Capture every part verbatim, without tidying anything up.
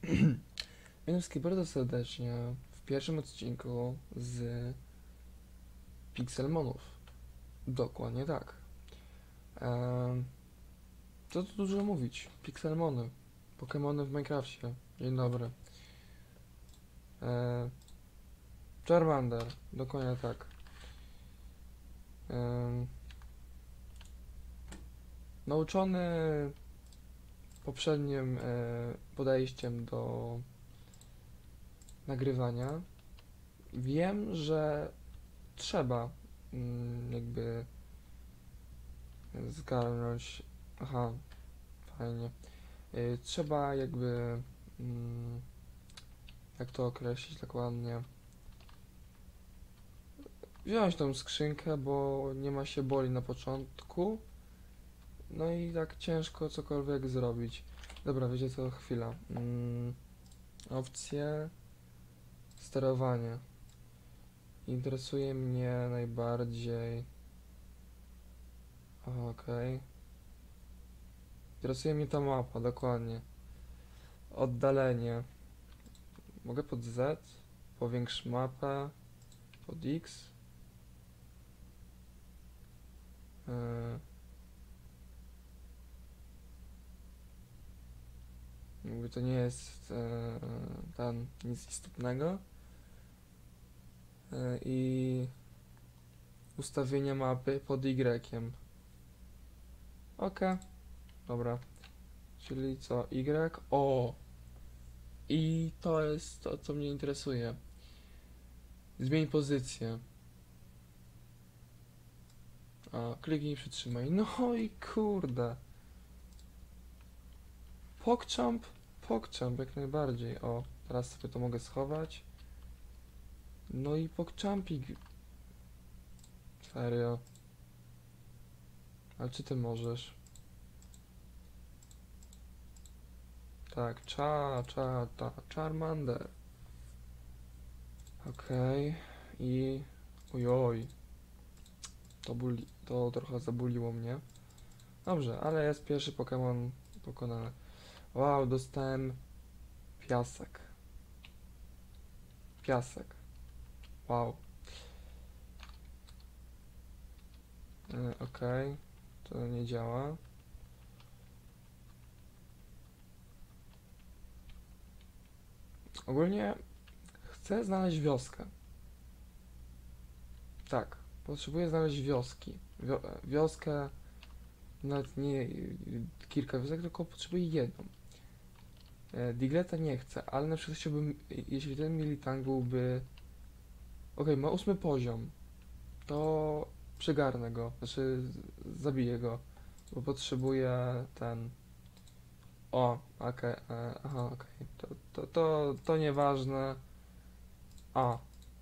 Witam wszystkich bardzo serdecznie w pierwszym odcinku z Pixelmonów. Dokładnie tak. Ehm, co tu dużo mówić? Pixelmony. Pokemony w Minecrafcie. Dzień dobry. Ehm, Charmander. Dokładnie tak. Ehm, nauczony poprzednim e, podejściem do nagrywania, wiem, że trzeba mm, jakby zgarnąć. Aha, fajnie. Y, trzeba jakby. Mm, jak to określić dokładnie? Wziąć tą skrzynkę, bo nie ma się boli na początku. No i tak ciężko cokolwiek zrobić. Dobra, wiecie co? Chwila. Mm, opcje. Sterowanie. Interesuje mnie najbardziej. Okej. Interesuje mnie ta mapa, dokładnie. Oddalenie. Mogę pod Z, powiększ mapę, pod X. Yy. Jakby to nie jest yy, ten nic istotnego. Yy, I ustawienie mapy pod Y. Ok, dobra. Czyli co? Y? O! I to jest to, co mnie interesuje. Zmień pozycję. A, kliknij i przytrzymaj. No i kurde. PogChamp? PogChamp jak najbardziej. O, teraz sobie to mogę schować. No i PogChampik. Serio. Ale czy ty możesz? Tak, cza, cza, ta, Charmander. Okej. I... Ojoj. To buli... To trochę zabuliło mnie. Dobrze, ale jest pierwszy Pokémon pokonany. Wow, dostałem piasek. Piasek. Wow. E, Okej. To nie działa. Ogólnie chcę znaleźć wioskę. Tak, potrzebuję znaleźć wioski. Wio wioskę, nawet nie y, kilka wiosek, tylko potrzebuję jedną. E, Digletta nie chcę, ale na przykład chciałbym, y, jeśli ten Miltank byłby... Okej, ma ósmy poziom, to przygarnę go, znaczy z- zabiję go, bo potrzebuję ten... O, okej, e, aha, okej, to, to, to, to nieważne. A,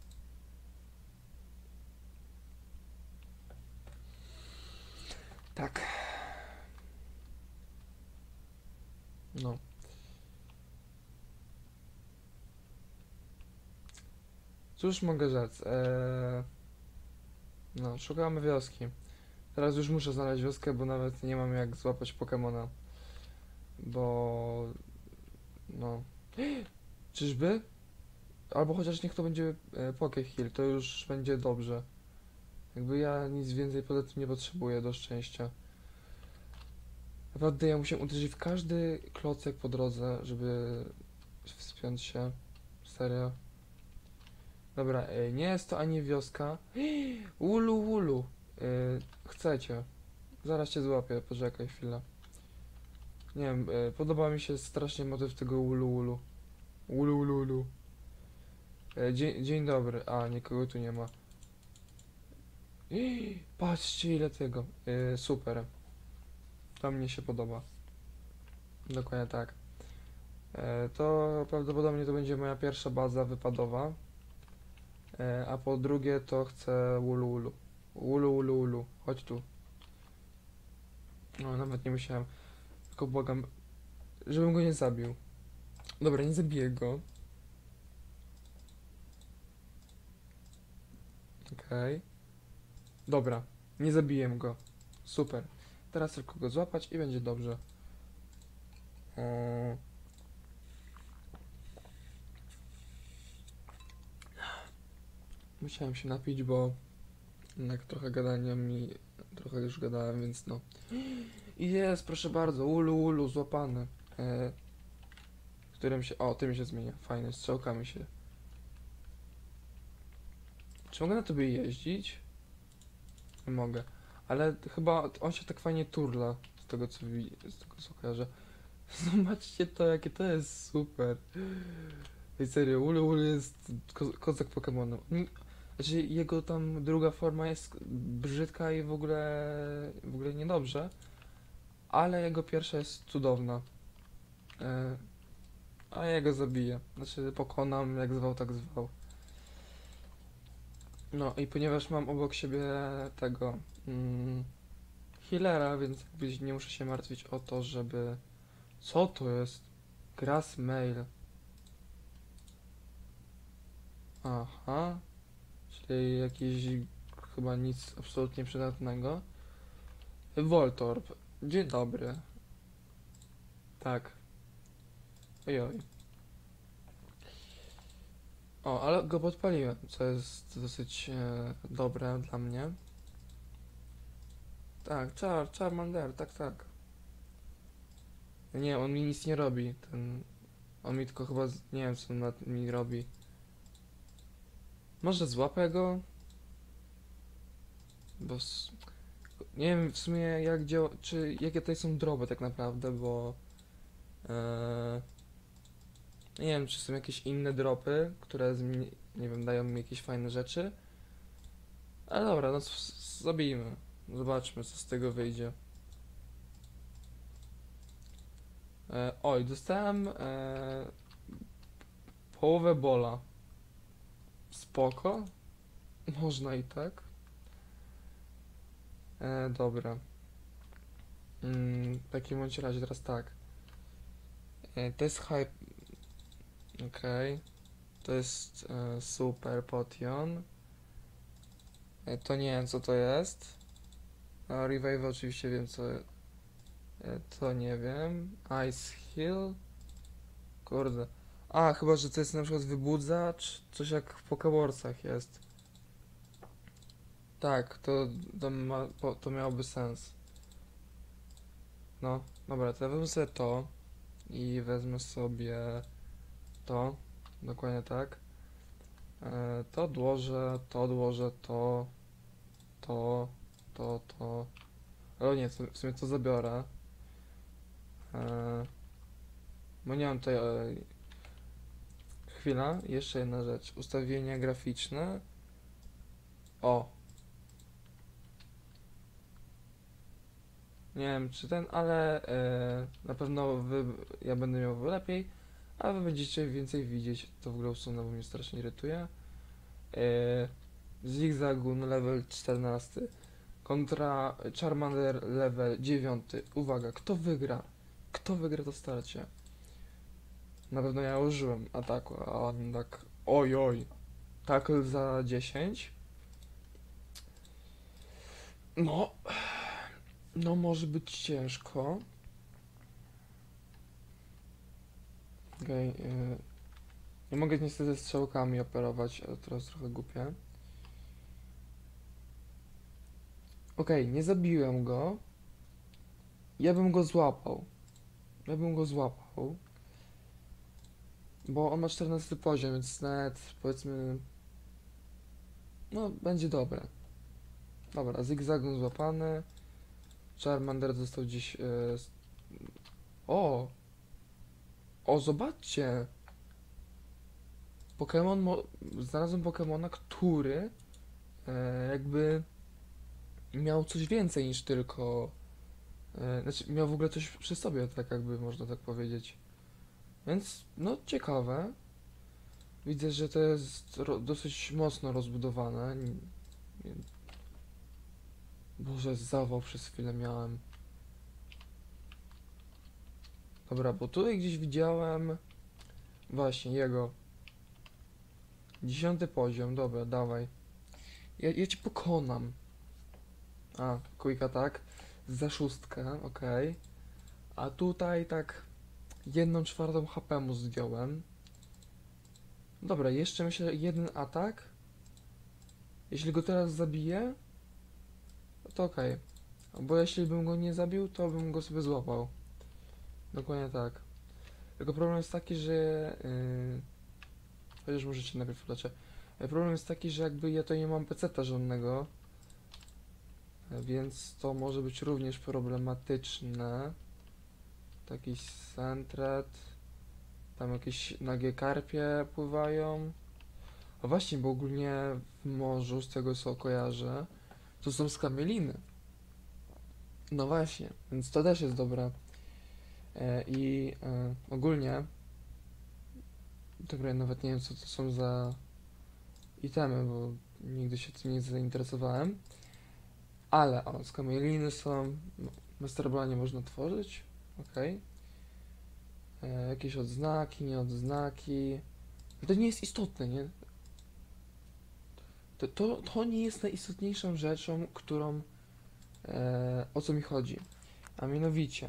tak, no. Cóż mogę rzec? Eee, no, szukamy wioski. Teraz już muszę znaleźć wioskę, bo nawet nie mam jak złapać Pokemona. Bo... no... Czyżby? Albo chociaż niech to będzie e, Pokeheal, to już będzie dobrze. Jakby ja nic więcej poza tym nie potrzebuję do szczęścia. Naprawdę ja musiałem uderzyć w każdy klocek po drodze, żeby wspiąć się. Serio. Dobra, e, nie jest to ani wioska. Ulu, ulu. E, chcecie. Zaraz cię złapię, poczekaj chwilę. Nie wiem, e, podoba mi się strasznie motyw tego ulu, ulu. Ulu, ulu, ulu. E, dzień, dzień dobry. A, nikogo tu nie ma. Patrzcie ile tego. E, super. To mnie się podoba. Dokładnie tak. E, to prawdopodobnie to będzie moja pierwsza baza wypadowa. E, a po drugie to chcę ulu, ulu. Ulu, ulu, ulu. Chodź tu. No, nawet nie musiałem. Tylko błagam, żebym go nie zabił. Dobra, nie zabiję go. Okej. Dobra, nie zabiję go. Super. Teraz tylko go złapać i będzie dobrze. Eee, musiałem się napić, bo jednak trochę gadania mi, trochę już gadałem, więc no. I jest, proszę bardzo, ulu ulu, złapany. E, którym się, o, tym się zmienia, fajnie, strzałkami się. Czy mogę na tobie jeździć? Nie mogę, ale chyba on się tak fajnie turla, z tego co, wi- z tego co kojarzę. Zobaczcie to, jakie to jest super. Ej, serio, ulu ulu jest ko kozak Pokemonem. Ni- Znaczy, jego tam druga forma jest brzydka i w ogóle, w ogóle niedobrze, ale jego pierwsza jest cudowna. E, a ja go zabiję. Znaczy, pokonam, jak zwał, tak zwał. No i ponieważ mam obok siebie tego mm, healera, więc jakby nie muszę się martwić o to, żeby... Co to jest? Grass mail. Aha. Czyli jakiś chyba nic absolutnie przydatnego. Voltorb. Dzień dobry. Tak. Ojoj. O, ale go podpaliłem, co jest dosyć e, dobre dla mnie. Tak, Char, Charmander, tak, tak. Nie, on mi nic nie robi. Ten, on mi tylko chyba, z- nie wiem co on na- mi robi. Może złapę go? Bo s- nie wiem w sumie jak działa, czy jakie tutaj są droby tak naprawdę, bo e, nie wiem czy są jakieś inne dropy, które zmi- nie wiem, dają mi jakieś fajne rzeczy. Ale dobra, no s- s- zabijmy. Zobaczmy co z tego wyjdzie. E, oj, dostałem e, połowę bola. Spoko. Można i tak. E, dobra. Mm, w takim bądź razie teraz tak. E, to jest hype. Okej. To jest e, super potion. E, to nie wiem co to jest. A revive oczywiście wiem co. E, to nie wiem. Ice Hill. Kurde. A, chyba, że to jest na przykład wybudzacz. Coś jak w Pokewarsach jest. Tak, to, to, ma, po, to miałoby sens. No, dobra, to ja wezmę sobie to i wezmę sobie to, dokładnie tak. E, to odłożę, to odłożę, to, to, to, to. O nie, to, w sumie to zabiorę. E, bo nie mam tutaj... E, chwila, jeszcze jedna rzecz. Ustawienia graficzne. O! Nie wiem czy ten, ale e, na pewno wy, ja będę miał lepiej, a wy będziecie więcej widzieć. To w ogóle usunę, bo mnie strasznie irytuje. E, Zigzagun level czternasty kontra Charmander level dziewiąty. Uwaga, kto wygra? Kto wygra to starcie? Na pewno ja użyłem ataku, a on tak oj oj. Tackle za dziesięć. No, no może być ciężko. Okej, okay, nie mogę niestety strzałkami operować, ale teraz trochę głupie. Okej, okay, nie zabiłem go. Ja bym go złapał. Ja bym go złapał. Bo on ma czternasty poziom, więc nawet powiedzmy... No, będzie dobre. Dobra, zigzagun złapany. Charmander został gdzieś... E, s- o! O, zobaczcie! Pokémon... Mo znalazłem Pokémona, który... E, jakby... Miał coś więcej niż tylko... E, znaczy, miał w ogóle coś przy sobie, tak jakby można tak powiedzieć. Więc, no, ciekawe. Widzę, że to jest ro dosyć mocno rozbudowane. N- nie- Boże, zawał przez chwilę miałem. Dobra, bo tutaj gdzieś widziałem... Właśnie, jego. Dziesiąty poziom, dobra, dawaj. Ja, ja cię pokonam. A, quick attack. Za szóstkę, okej. A tutaj tak... Jedną czwartą H P mu zdjąłem. Dobra, jeszcze myślę jeden atak. Jeśli go teraz zabiję, to okej. Bo jeśli bym go nie zabił, to bym go sobie złapał. Dokładnie tak. Tylko problem jest taki, że... Yy, chociaż może się najpierw uleczę. Yy, problem jest taki, że jakby ja to nie mam peceta żadnego. Yy, więc to może być również problematyczne. Taki centret. Tam jakieś nagie karpie pływają. A właśnie, bo ogólnie w morzu, z tego co kojarzę, to są skamieliny. No właśnie, więc to też jest dobre. E, I e, ogólnie, dobra, ja nawet nie wiem co to są za itemy, bo nigdy się tym nie zainteresowałem. Ale o, skamieliny są, no, masterbla można tworzyć, okej. E, Jakieś odznaki, nieodznaki. To nie jest istotne, nie? To, to, to nie jest najistotniejszą rzeczą, którą, e, o co mi chodzi. A mianowicie,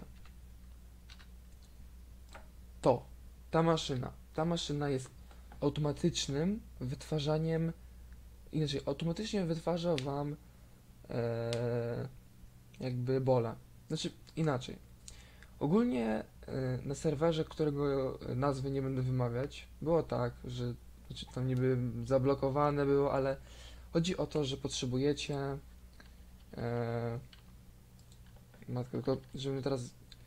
to, ta maszyna, ta maszyna jest automatycznym wytwarzaniem, inaczej, automatycznie wytwarza wam e, jakby bola. Znaczy, inaczej. Ogólnie e, na serwerze, którego nazwy nie będę wymawiać, było tak, że znaczy tam niby zablokowane było, ale chodzi o to, że potrzebujecie e, matko, tylko żebym teraz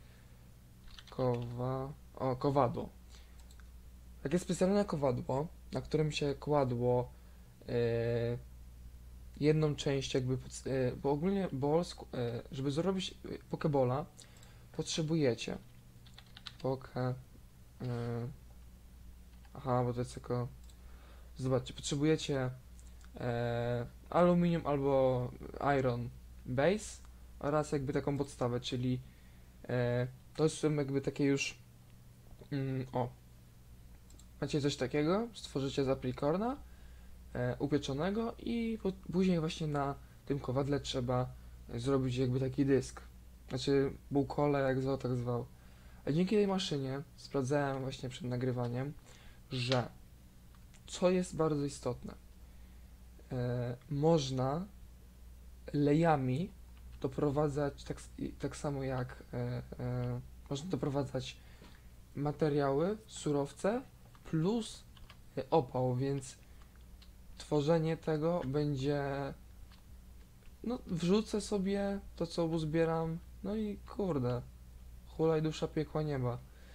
kowa... O, kowadło. Takie specjalne kowadło, na którym się kładło e, jedną część jakby, pod, e, bo ogólnie ball, sk- e, żeby zrobić e, pokebola, potrzebujecie poke... E, aha, bo to jest tylko... Zobaczcie, potrzebujecie e, aluminium albo iron base oraz jakby taką podstawę, czyli e, to są jakby takie już mm, o, macie coś takiego, stworzycie z apricorna e, upieczonego i po, później właśnie na tym kowadle trzeba zrobić jakby taki dysk, znaczy bułkole, jak zwał, tak zwał. A dzięki tej maszynie sprawdzałem właśnie przed nagrywaniem, że co jest bardzo istotne, e, można lejami doprowadzać tak, s- i- tak samo jak e, e, można doprowadzać materiały, surowce plus e, opał, więc tworzenie tego będzie, no wrzucę sobie to co uzbieram, no i kurde, hulaj dusza piekła nieba,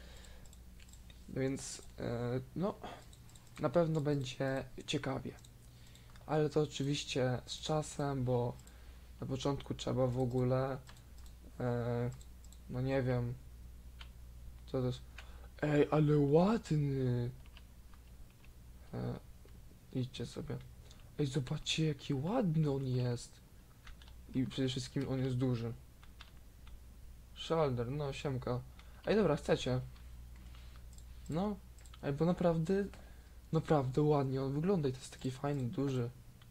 więc e, no na pewno będzie ciekawie, ale to oczywiście z czasem, bo na początku trzeba w ogóle, e, no nie wiem, co to jest. Ej, ale ładny! E, idźcie sobie. Ej, zobaczcie, jaki ładny on jest. I przede wszystkim on jest duży. Shoulder, no siemka. Ej, dobra, chcecie? No. Ej, bo naprawdę, naprawdę ładnie on wygląda i to jest taki fajny, duży.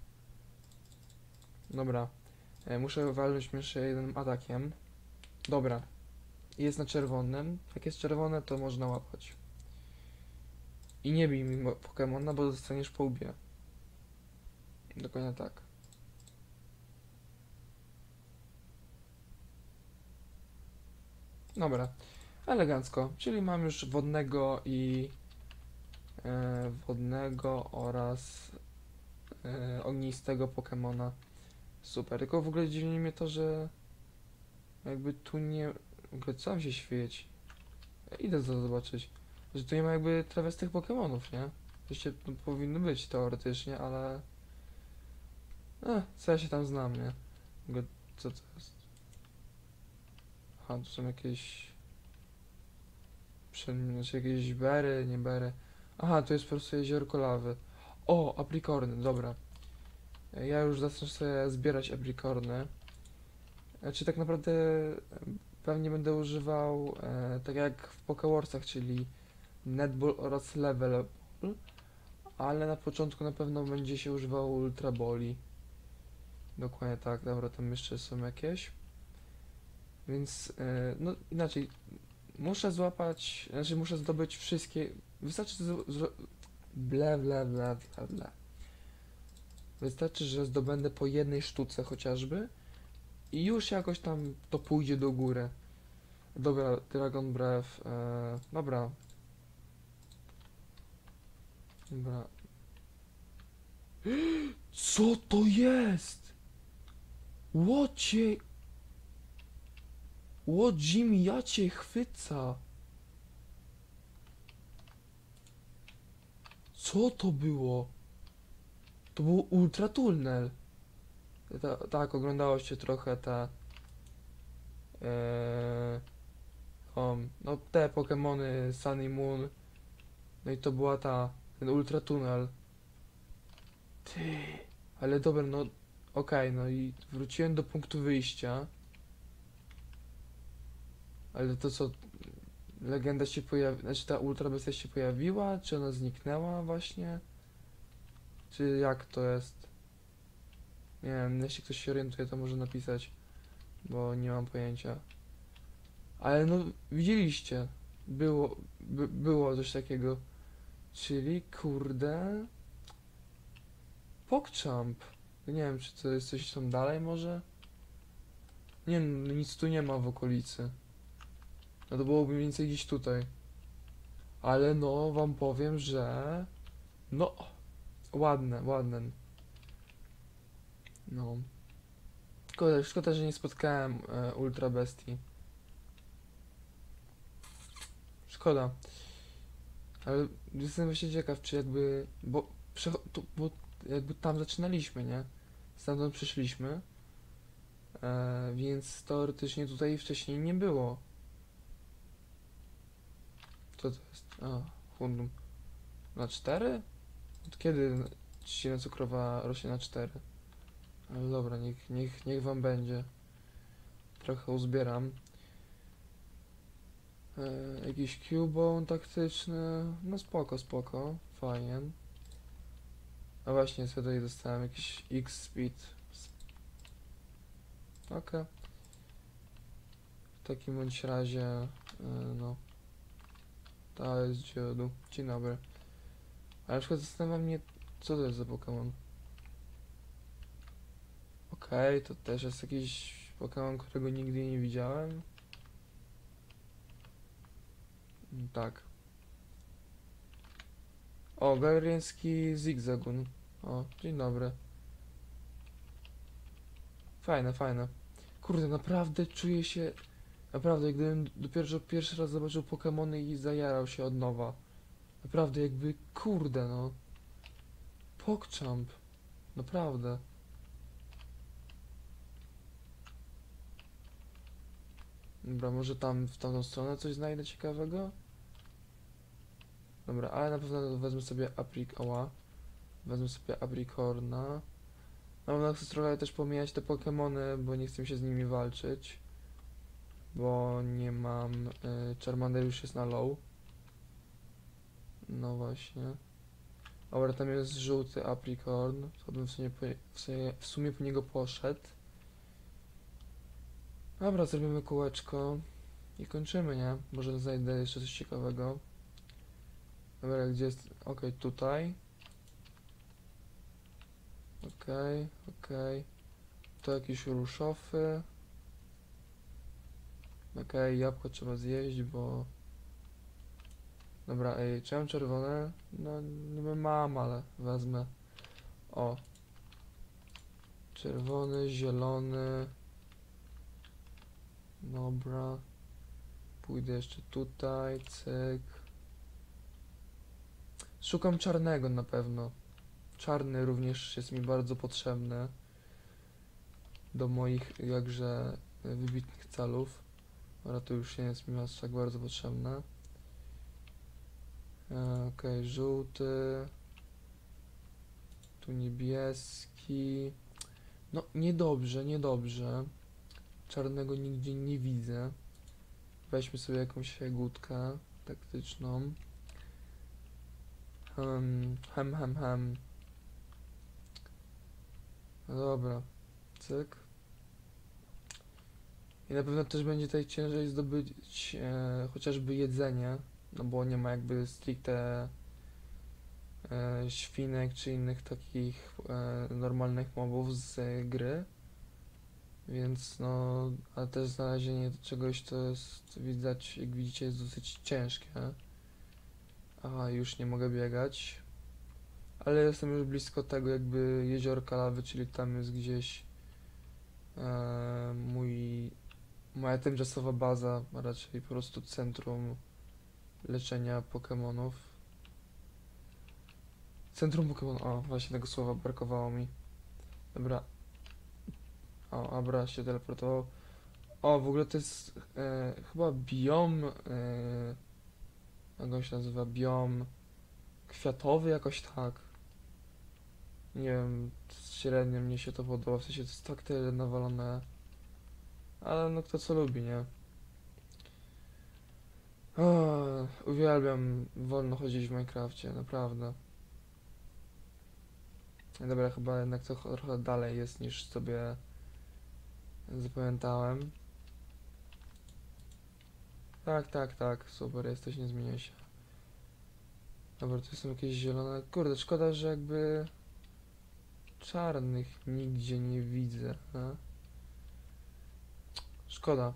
Dobra. E, muszę walnąć jeszcze jednym atakiem. Dobra. Jest na czerwonym. Jak jest czerwone, to można łapać. I nie bij mi mo- Pokemona, bo dostaniesz po łbie. Dokładnie tak. Dobra, elegancko. Czyli mam już wodnego i e, wodnego oraz e, ognistego Pokemona. Super. Tylko w ogóle dziwi mnie to, że jakby tu nie... W ogóle co tam się świeci? Ja idę to zobaczyć. Że tu nie ma jakby trawiastych Pokemonów, nie? Oczywiście no, powinny być teoretycznie, ale... Eh, co ja się tam znam, nie? W ogóle co to jest? Aha, tu są jakieś... Przed, znaczy jakieś bery, nie bery. Aha, to jest po prostu jeziorko lawy. O, aprikorny, dobra. Ja już zacznę sobie zbierać aprikorny. Znaczy tak naprawdę e, pewnie będę używał e, tak jak w Pokewarsach, czyli Netball oraz Level Ball, ale na początku na pewno będzie się używał Ultra Boli. Dokładnie tak, dobra, tam jeszcze są jakieś. Więc, e, no inaczej, muszę złapać, znaczy muszę zdobyć wszystkie, wystarczy zro... zro- ble, ble, ble, ble, ble. Wystarczy, że zdobędę po jednej sztuce chociażby i już jakoś tam to pójdzie do góry. Dobra, Dragon Breath, e, dobra. Dobra. Co to jest? Łocie... Ło, Jimmy, ja cię chwyca. Co to było? To był Ultra Tunnel. Ta, tak, oglądało się trochę te... E, o, no te Pokemony Sun i Moon. No i to była ta... Ten Ultra Tunnel. Ty... Ale dobra, no... Okej, no i wróciłem do punktu wyjścia. Ale to co, legenda się pojawiła, znaczy ta Ultra Bestia się pojawiła, czy ona zniknęła właśnie? Czy jak to jest? Nie wiem, jeśli ktoś się orientuje, to może napisać, bo nie mam pojęcia. Ale no, widzieliście, było, by, było coś takiego. Czyli, kurde... PogChamp. Nie wiem, czy to jest coś tam dalej może? Nie, no, nic tu nie ma w okolicy. No to byłoby mniej więcej gdzieś tutaj. Ale no, wam powiem, że... No, ładne, ładne. No. Szkoda, szkoda, że nie spotkałem e, Ultra Bestii. Szkoda. Ale jestem właśnie ciekaw, czy jakby... Bo, przecho- tu, bo jakby tam zaczynaliśmy, nie? Stamtąd przyszliśmy. E, więc teoretycznie tutaj wcześniej nie było. Co to jest? A, Hundum. Na cztery? Od kiedy trzcina cukrowa rośnie na cztery? Ale dobra, niech, niech, niech wam będzie. Trochę uzbieram. E, jakiś Cubone taktyczny. No spoko, spoko. Fajnie. A właśnie, co tutaj dostałem? Jakiś X-Speed. Okej. W takim bądź razie, e, no. To jest dziodu. Dzień dobry. Ale na przykład zastanawia mnie, co to jest za Pokémon. Okej, to też jest jakiś Pokémon, którego nigdy nie widziałem. Mm, tak. O, galeriański Zigzagun. O, dzień dobry. Fajne, fajne. Kurde, naprawdę czuję się... Naprawdę, jak gdybym dopiero pierwszy raz zobaczył Pokemony i zajarał się od nowa. Naprawdę, jakby... Kurde, no. PogChamp. Naprawdę. Dobra, może tam w tamtą stronę coś znajdę ciekawego? Dobra, ale na pewno wezmę sobie aprik... Oła. Wezmę sobie aprikorna. Na pewno chcę trochę też pomijać te Pokemony, bo nie chcę się z nimi walczyć. Bo nie mam... Y, Charmander już jest na low. No właśnie. Dobra, tam jest żółty aprikorn. To bym w sumie, po, w sumie, w sumie po niego poszedł. Dobra, zrobimy kółeczko. I kończymy, nie? Może znajdę jeszcze coś ciekawego. Dobra, gdzie jest... Okej, okay, tutaj. Okej, okay, okej. Okay. To jakieś ruszofy. Okej, okay, jabłko trzeba zjeść, bo... Dobra, ej, czy mam czerwone? No, niby mam, ale wezmę. O. Czerwony, zielony. Dobra. Pójdę jeszcze tutaj, cyk. Szukam czarnego na pewno. Czarny również jest mi bardzo potrzebny. Do moich jakże wybitnych celów. Ale to już nie jest mi aż tak bardzo potrzebne. E, Okej, okay, żółty. Tu niebieski. No, niedobrze, niedobrze. Czarnego nigdzie nie widzę. Weźmy sobie jakąś jagódkę taktyczną. Hmm, hem, hem, hem. No dobra, cyk. I na pewno też będzie tutaj ciężej zdobyć e, chociażby jedzenie, no bo nie ma jakby stricte e, świnek czy innych takich e, normalnych mobów z e, gry. Więc no, a też znalezienie czegoś to jest, widać, jak widzicie, jest dosyć ciężkie. Aha, już nie mogę biegać. Ale jestem już blisko tego jakby jeziorka lawy, czyli tam jest gdzieś e, mój, moja tymczasowa baza, a raczej po prostu centrum leczenia Pokemonów. Centrum Pokemon, o właśnie tego słowa brakowało mi. Dobra, o Abra się teleportował. O, w ogóle to jest e, chyba biom, e, jak on się nazywa, biom kwiatowy jakoś tak. Nie wiem, średnio mnie się to podoba, w sensie to jest tak tyle nawalone. Ale no kto co lubi, nie? O, uwielbiam wolno chodzić w Minecrafcie, naprawdę. Dobra, chyba jednak to cho- trochę dalej jest niż sobie zapamiętałem. Tak, tak, tak, super, jesteś, nie zmieniaj się. Dobra, tu są jakieś zielone. Kurde, szkoda, że jakby czarnych nigdzie nie widzę. A? Szkoda.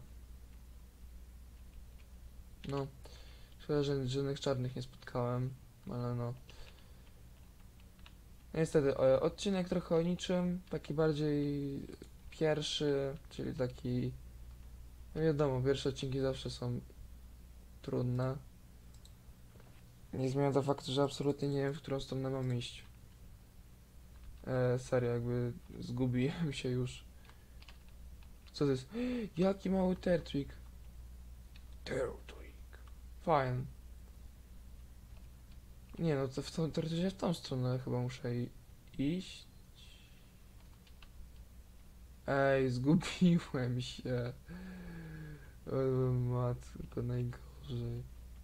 No, szkoda, że żadnych czarnych nie spotkałem, ale no. Niestety, o, odcinek trochę o niczym, taki bardziej pierwszy, czyli taki, no wiadomo, pierwsze odcinki zawsze są trudne. Nie zmienia to faktu, że absolutnie nie wiem, w którą stronę mam iść. E, serio, jakby zgubiłem się już. Co to jest? Jaki mały Tertwig. Tertwig. Fajny. Nie no, to w tą, teoretycznie w tą stronę chyba muszę i- iść. Ej, zgubiłem się. O matko, najgorzej.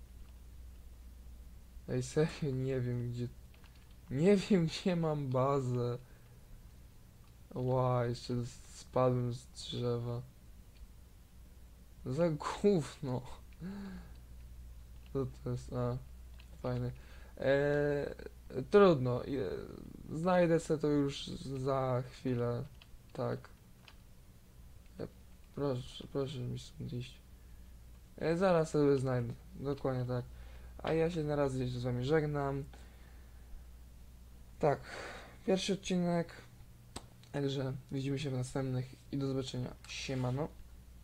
Ej, serio, nie wiem gdzie... Nie wiem gdzie mam bazę. Ła, jeszcze spadłem z drzewa. Za gówno. Co to jest? A, fajne. Eee, trudno. Je- Znajdę sobie to już za chwilę. Tak. E, proszę, proszę mi stąd iść. E, zaraz sobie znajdę. Dokładnie tak. A ja się na razie z wami żegnam. Tak. Pierwszy odcinek. Także widzimy się w następnych i do zobaczenia. Siemano.